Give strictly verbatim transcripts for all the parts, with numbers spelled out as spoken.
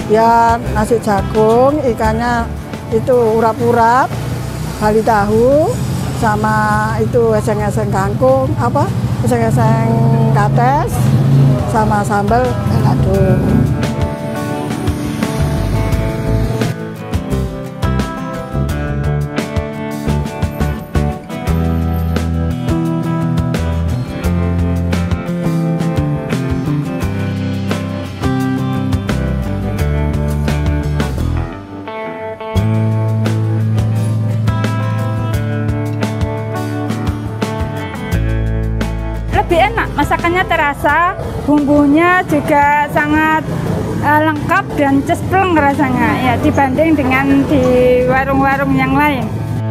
Ya nasi jagung, ikannya itu urap-urap, bali tahu, sama itu eseng-eseng kangkung, apa eseng-eseng kates, sama sambal balado. Lebih enak, masakannya terasa, bumbunya juga sangat uh, lengkap dan cespleng rasanya ya dibanding dengan di warung-warung yang lain.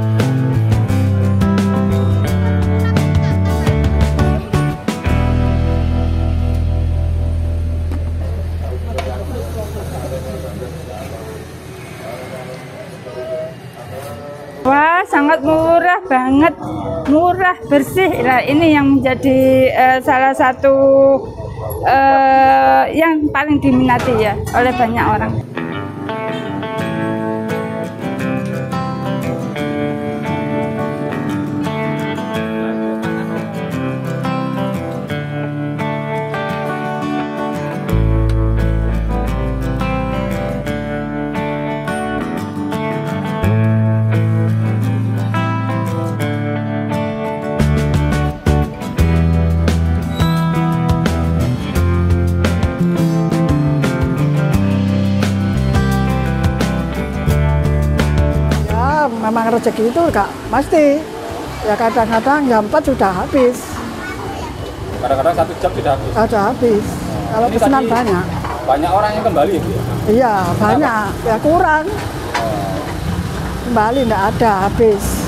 Wah, sangat murah banget, murah, bersih. Nah, ini yang menjadi uh, salah satu uh, yang paling diminati ya oleh banyak orang. Memang rezeki itu enggak pasti. Ya kadang-kadang jam empat sudah habis. Kadang-kadang satu jam sudah habis. Sudah habis. Oh, kalau pesanan banyak. Banyak orang yang kembali ya? Iya, banyak. Ya kurang. Oh. Kembali enggak ada, habis.